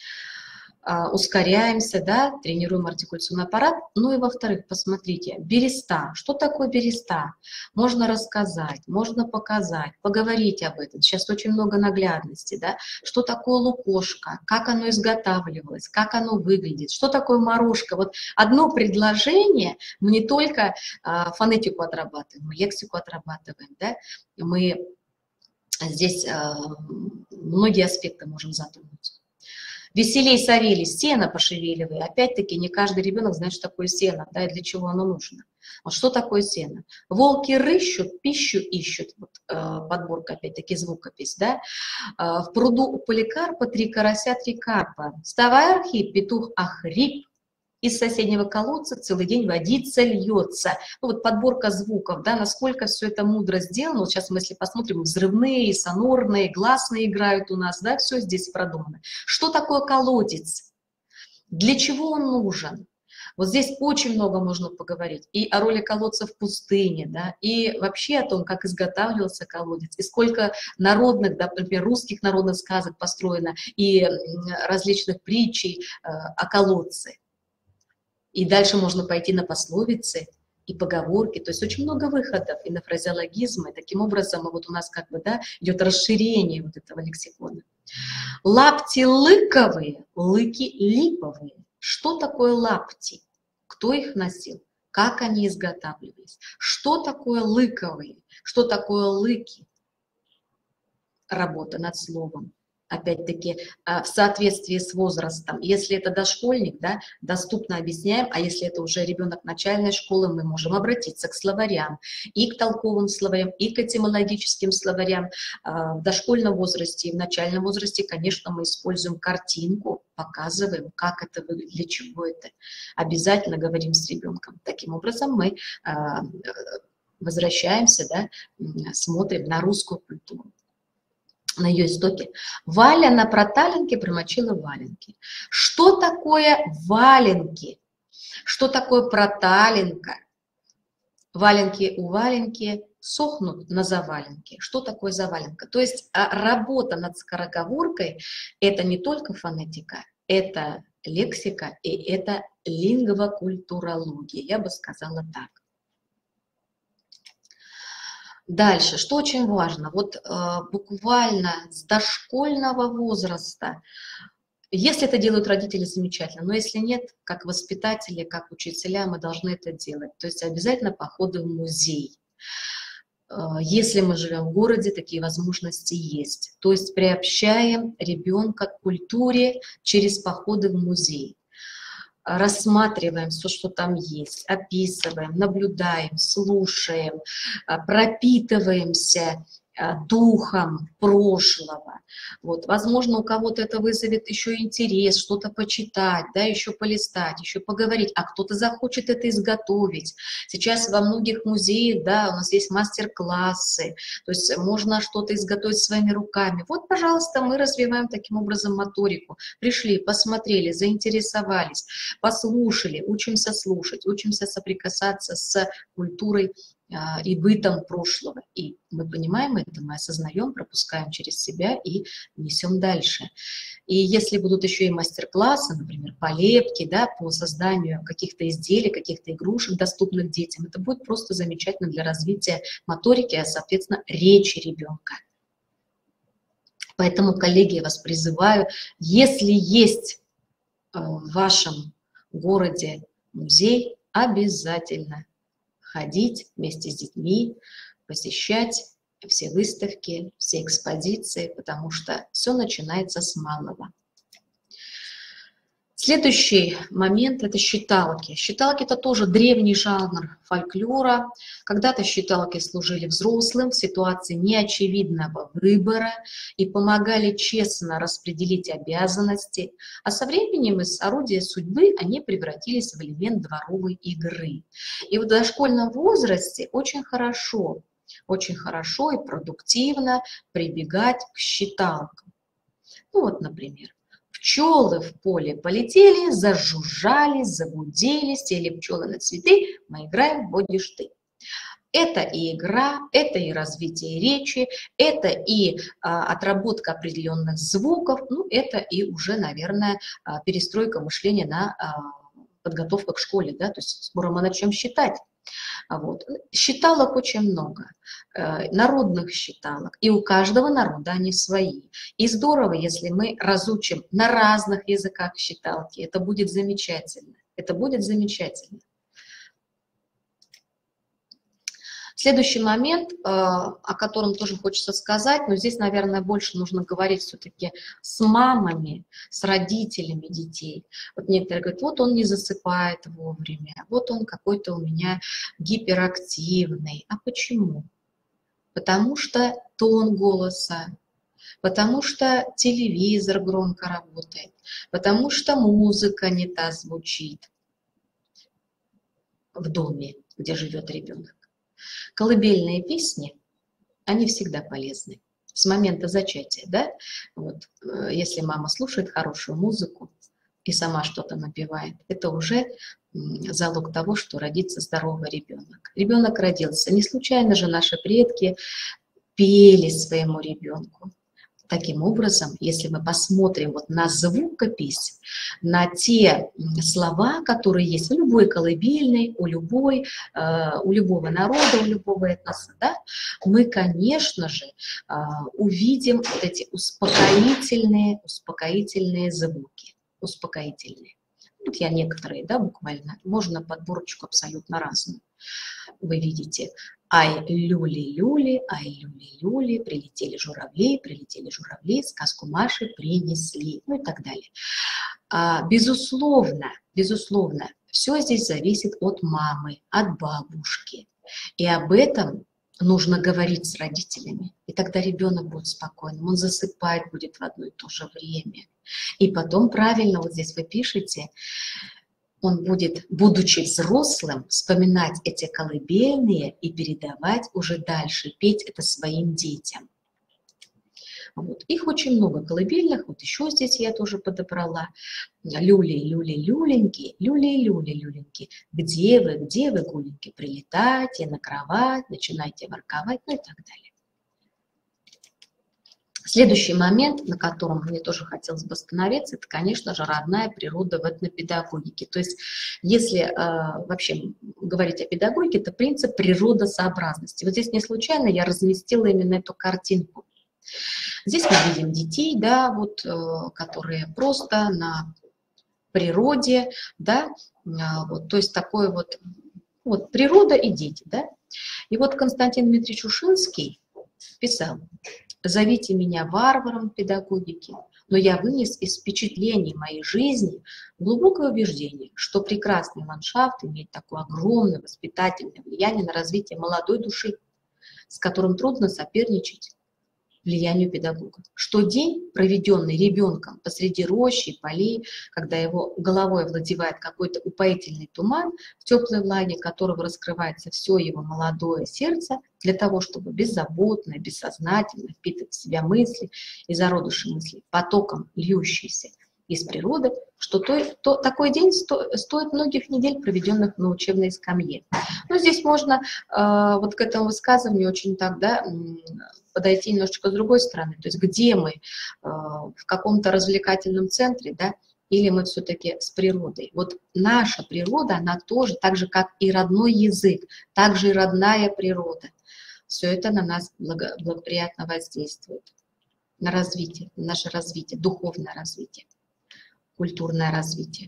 э, ускоряемся, да, тренируем артикуляционный аппарат. Ну и во-вторых, посмотрите, береста. Что такое береста? Можно рассказать, можно показать, поговорить об этом. Сейчас очень много наглядности, да. Что такое лукошка? Как оно изготавливалось? Как оно выглядит? Что такое морожка? Вот одно предложение, мы не только э, фонетику отрабатываем, мы лексику отрабатываем, да. Мы здесь э, многие аспекты можем затронуть. Веселей, Савелий, сено пошевеливай. Опять-таки, не каждый ребенок знает, что такое сено, да, и для чего оно нужно. Вот что такое сено? Волки рыщут, пищу ищут. Вот, э, подборка, опять-таки, звукопись, да. Э, в пруду у Поликарпа три карася, три карпа. Вставай, Архип, петух охрип. Из соседнего колодца целый день водица льется. Ну, вот подборка звуков, да, насколько все это мудро сделано. Вот сейчас мы, если посмотрим, взрывные, сонорные, гласные играют у нас, да, все здесь продумано. Что такое колодец? Для чего он нужен? Вот здесь очень много можно поговорить и о роли колодца в пустыне, да, и вообще о том, как изготавливался колодец, и сколько народных, да, например, русских народных сказок построено, и различных притчей э, о колодце. И дальше можно пойти на пословицы и поговорки, то есть очень много выходов и на фразеологизмы. Таким образом, вот у нас как бы, да, идет расширение вот этого лексикона. Лапти лыковые, лыки липовые. Что такое лапти? Кто их носил? Как они изготавливались? Что такое лыковые? Что такое лыки? Работа над словом. опять-таки, в соответствии с возрастом. Если это дошкольник, да, доступно объясняем, а если это уже ребенок начальной школы, мы можем обратиться к словарям, и к толковым словарям, и к этимологическим словарям. В дошкольном возрасте и в начальном возрасте, конечно, мы используем картинку, показываем, как это выглядит, для чего это. Обязательно говорим с ребенком. Таким образом мы возвращаемся, да, смотрим на русскую культуру, на ее истоки. Валя на проталинке промочила валенки. Что такое валенки? Что такое проталинка? Валенки у валенки сохнут на заваленке. Что такое заваленка? То есть работа над скороговоркой – это не только фонетика, это лексика и это лингвокультурология, я бы сказала так. Дальше, что очень важно, вот э, буквально с дошкольного возраста, если это делают родители, замечательно, но если нет, как воспитатели, как учителя, мы должны это делать. То есть обязательно походы в музей. Э, если мы живем в городе, такие возможности есть. То есть приобщаем ребенка к культуре через походы в музей. Рассматриваем все, что там есть, описываем, наблюдаем, слушаем, пропитываемся духом прошлого. Вот. Возможно, у кого-то это вызовет еще интерес, что-то почитать, да, еще полистать, еще поговорить, а кто-то захочет это изготовить. Сейчас во многих музеях, да, у нас есть мастер-классы, то есть можно что-то изготовить своими руками. Вот, пожалуйста, мы развиваем таким образом моторику. Пришли, посмотрели, заинтересовались, послушали, учимся слушать, учимся соприкасаться с культурой и бытом прошлого. И мы понимаем это, мы осознаем, пропускаем через себя и несем дальше. И если будут еще и мастер-классы, например, по лепке, да, по созданию каких-то изделий, каких-то игрушек, доступных детям, это будет просто замечательно для развития моторики, а, соответственно, речи ребенка. Поэтому, коллеги, я вас призываю, если есть в вашем городе музей, обязательно ходить вместе с детьми, посещать все выставки, все экспозиции, потому что все начинается с малого. Следующий момент – это считалки. Считалки – это тоже древний жанр фольклора. Когда-то считалки служили взрослым в ситуации неочевидного выбора и помогали честно распределить обязанности, а со временем из орудия судьбы они превратились в элемент дворовой игры. И в дошкольном возрасте очень хорошо, очень хорошо и продуктивно прибегать к считалкам. Ну вот, например. Пчелы в поле полетели, зажужжали, загудели, сели пчелы на цветы, мы играем «Будешь ты». Это и игра, это и развитие речи, это и а, отработка определенных звуков, ну, это и уже, наверное, а, перестройка мышления на а, подготовку к школе, да, то есть скоро мы начнем считать. Вот. Считалок очень много, э, народных считалок, и у каждого народа они свои. И здорово, если мы разучим на разных языках считалки, это будет замечательно, это будет замечательно. Следующий момент, о котором тоже хочется сказать, но здесь, наверное, больше нужно говорить все-таки с мамами, с родителями детей. Вот некоторые говорят, вот он не засыпает вовремя, вот он какой-то у меня гиперактивный. А почему? Потому что тон голоса, потому что телевизор громко работает, потому что музыка не та звучит в доме, где живет ребенок. Колыбельные песни, они всегда полезны. С момента зачатия, да? Вот, если мама слушает хорошую музыку и сама что-то напевает, это уже залог того, что родится здоровый ребенок. Ребенок родился. Не случайно же наши предки пели своему ребенку. Таким образом, если мы посмотрим вот на звукопись, на те слова, которые есть у любой колыбельной, у, любой, э, у любого народа, у любого этноса, да, мы, конечно же, э, увидим вот эти успокоительные, успокоительные звуки, успокоительные. Вот я некоторые, да, буквально, можно подборочку абсолютно разную, вы видите. Ай, люли-люли, ай, люли-люли, прилетели журавли, прилетели журавли, сказку Маши принесли, ну и так далее. А, безусловно, безусловно, все здесь зависит от мамы, от бабушки. И об этом нужно говорить с родителями. И тогда ребенок будет спокойным, он засыпать будет в одно и то же время. И потом правильно, вот здесь вы пишете, он будет, будучи взрослым, вспоминать эти колыбельные и передавать уже дальше, петь это своим детям. Вот. Их очень много колыбельных, вот еще здесь я тоже подобрала. Люли, люли, люленьки, люли, люли, люленьки. Где вы, где вы, гуленьки? Прилетайте на кровать, начинайте ворковать, ну и так далее. Следующий момент, на котором мне тоже хотелось бы остановиться, это, конечно же, родная природа в этнопедагогике. То есть, если э, вообще говорить о педагогике, это принцип природосообразности. Вот здесь не случайно я разместила именно эту картинку. Здесь мы видим детей, да, вот, э, которые просто на природе, да, э, вот, то есть такое вот, вот природа и дети, да. И вот Константин Дмитриевич Ушинский писал: «Зовите меня варваром педагогики, но я вынес из впечатлений моей жизни глубокое убеждение, что прекрасный ландшафт имеет такое огромное воспитательное влияние на развитие молодой души, с которым трудно соперничать влиянию педагога. Что день, проведенный ребенком посреди рощи и полей, когда его головой овладевает какой-то упоительный туман, в теплой влаге которого раскрывается все его молодое сердце, для того, чтобы беззаботно, бессознательно впитывать в себя мысли и зародыши мыслей, потоком льющиеся из природы, что то, то, такой день сто, стоит многих недель, проведенных на учебной скамье». Но здесь можно э, вот к этому высказыванию очень так, да, подойти немножечко с другой стороны. То есть где мы, э, в каком-то развлекательном центре, да, или мы все-таки с природой. Вот наша природа, она тоже, так же как и родной язык, так же и родная природа. Все это на нас благо, благоприятно воздействует, на развитие, на наше развитие, духовное развитие, культурное развитие.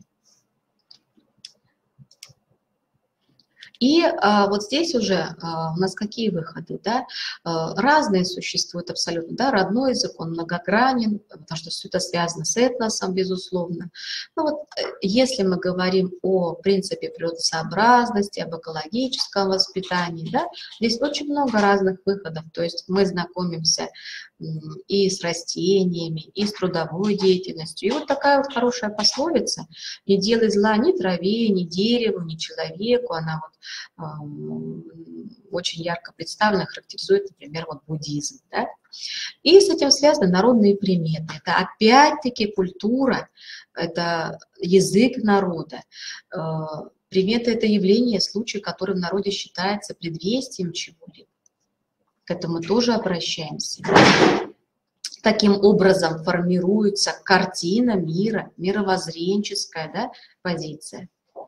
И а, вот здесь уже а, у нас какие выходы, да? А, разные существуют абсолютно, да, родной язык, он многогранен, потому что все это связано с этносом, безусловно. Но вот если мы говорим о принципе природосообразности, об экологическом воспитании, да, здесь очень много разных выходов, то есть мы знакомимся и с растениями, и с трудовой деятельностью. И вот такая вот хорошая пословица: «Не делай зла ни траве, ни дереву, ни человеку», она вот очень ярко представлена, характеризует, например, вот буддизм. Да? И с этим связаны народные приметы. Это опять-таки культура, это язык народа. Приметы – это явление, случай, который в народе считается предвестием чего-либо. К этому тоже обращаемся. Таким образом формируется картина мира, мировоззренческая, да, позиция.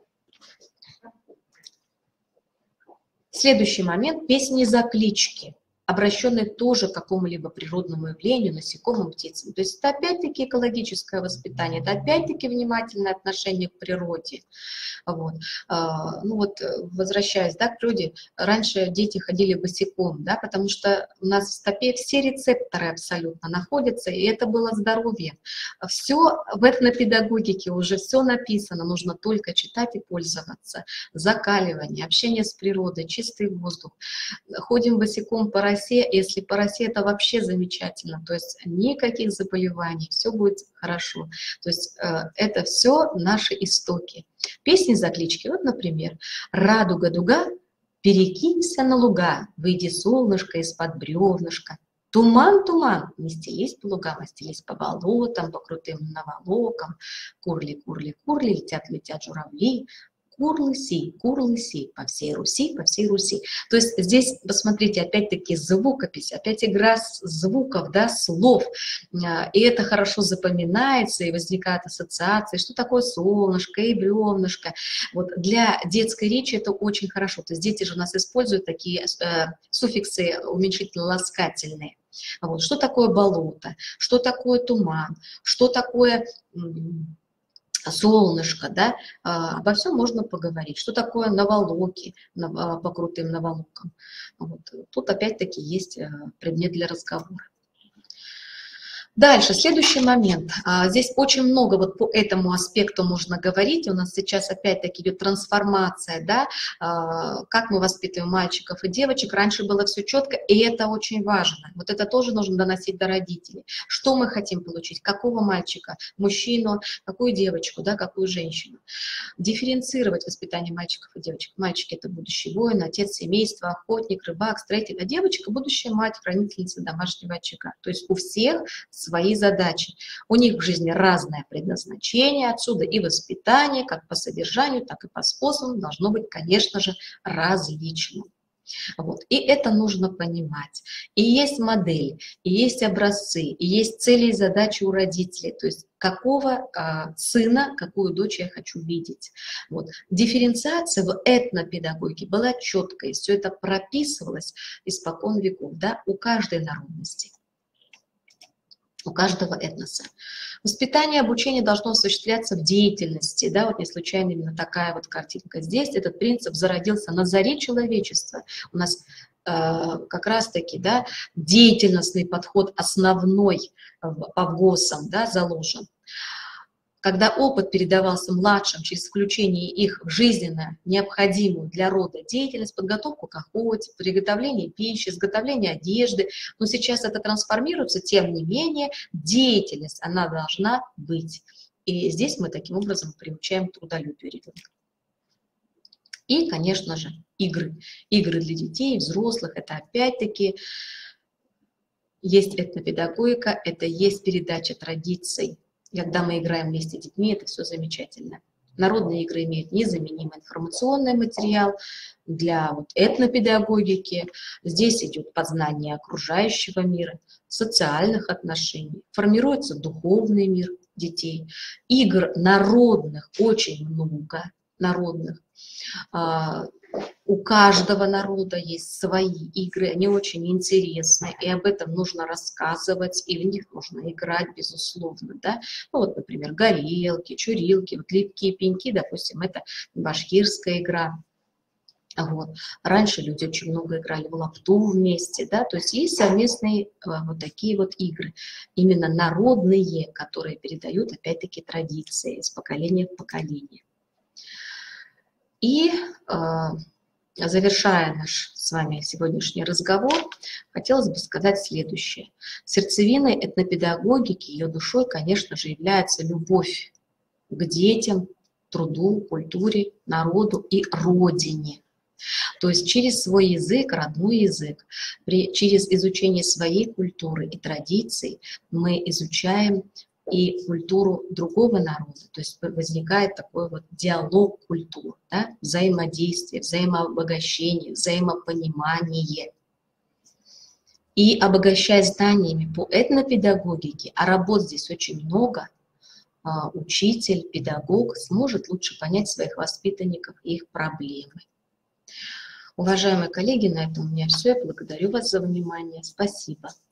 Следующий момент – песни-заклички, обращенные тоже к какому-либо природному явлению, насекомым, птицам. То есть это опять-таки экологическое воспитание, это опять-таки внимательное отношение к природе. Вот. А, ну вот, возвращаясь, да, к природе, раньше дети ходили босиком, да, потому что у нас в стопе все рецепторы абсолютно находятся, и это было здоровье. Все в этнопедагогике уже все написано, нужно только читать и пользоваться. Закаливание, общение с природой, чистый воздух. Ходим босиком по росе, если по росе, это вообще замечательно, то есть никаких заболеваний, все будет хорошо. То есть э, это все наши истоки. Песни-заклички, вот, например, «Радуга-дуга, перекинься на луга, выйди, солнышко, из-под бревнышка. Туман, туман, не стелись по лугам, а стелись по болотам, по крутым наволокам. Курли, курли, курли, летят, летят журавли. Кур-лыси, кур-лыси, по всей Руси, по всей Руси». То есть здесь, посмотрите, опять-таки звукопись, опять игра звуков, да, слов. И это хорошо запоминается, и возникают ассоциации, что такое солнышко и бревнышко. Вот для детской речи это очень хорошо. То есть дети же у нас используют такие э, суффиксы уменьшительно-ласкательные. Вот. Что такое болото, что такое туман, что такое солнышко, да, обо всем можно поговорить. Что такое наволоки по крутым наволокам? Вот. Тут опять-таки есть предмет для разговора. Дальше, следующий момент. Здесь очень много вот по этому аспекту можно говорить. У нас сейчас опять-таки идет трансформация, да, как мы воспитываем мальчиков и девочек. Раньше было все четко, и это очень важно. Вот это тоже нужно доносить до родителей. Что мы хотим получить? Какого мальчика? Мужчину? Какую девочку? Да, какую женщину? Дифференцировать воспитание мальчиков и девочек. Мальчики – это будущий воин, отец семейства, охотник, рыбак, строитель, а девочка – будущая мать, хранительница домашнего очага. То есть у всех свои задачи. У них в жизни разное предназначение, отсюда и воспитание, как по содержанию, так и по способам, должно быть, конечно же, различным. Вот. И это нужно понимать. И есть модель, и есть образцы, и есть цели и задачи у родителей. То есть какого а, сына, какую дочь я хочу видеть. Вот. Дифференциация в этнопедагогике была четкой. Все это прописывалось испокон веков, да, у каждой народности, у каждого этноса. Воспитание и обучение должно осуществляться в деятельности. Да, вот не случайно именно такая вот картинка. Здесь этот принцип зародился на заре человечества. У нас э, как раз-таки, да, деятельностный подход основной по ВГОСам, да, заложен. Когда опыт передавался младшим через включение их в жизненно необходимую для рода деятельность, подготовку к охоте, приготовление пищи, изготовление одежды, но сейчас это трансформируется, тем не менее, деятельность, она должна быть. И здесь мы таким образом приучаем трудолюбию ребенка. И, конечно же, игры. Игры для детей и взрослых, это опять-таки есть этнопедагогика, это есть передача традиций. Когда мы играем вместе с детьми, это все замечательно. Народные игры имеют незаменимый информационный материал для вот этнопедагогики. Здесь идет познание окружающего мира, социальных отношений, формируется духовный мир детей. Игр народных очень много, народных. У каждого народа есть свои игры, они очень интересны, и об этом нужно рассказывать, и в них нужно играть, безусловно, да. Ну вот, например, горелки, чурилки, вот липкие пеньки, допустим, это башкирская игра. Вот. Раньше люди очень много играли в лапту вместе, да, то есть есть совместные вот такие вот игры, именно народные, которые передают, опять-таки, традиции с поколения в поколение. И завершая наш с вами сегодняшний разговор, хотелось бы сказать следующее. Сердцевиной этнопедагогики, ее душой, конечно же, является любовь к детям, труду, культуре, народу и родине. То есть через свой язык, родной язык, при, через изучение своей культуры и традиций мы изучаем и культуру другого народа, то есть возникает такой вот диалог культур, да? Взаимодействие, взаимообогащение, взаимопонимание. И обогащая знаниями по этнопедагогике, а работ здесь очень много, учитель, педагог сможет лучше понять своих воспитанников и их проблемы. Уважаемые коллеги, на этом у меня все. Я благодарю вас за внимание. Спасибо.